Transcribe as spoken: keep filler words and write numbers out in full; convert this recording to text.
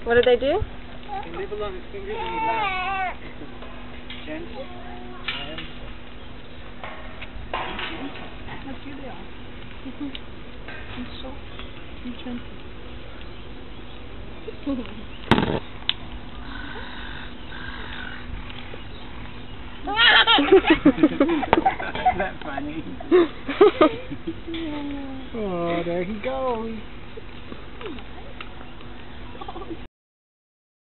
What did they do? They leave alone his fingers and he laughs. Gentle. That's here they are. He's so, he's gentle. Isn't that funny? Oh, there he goes.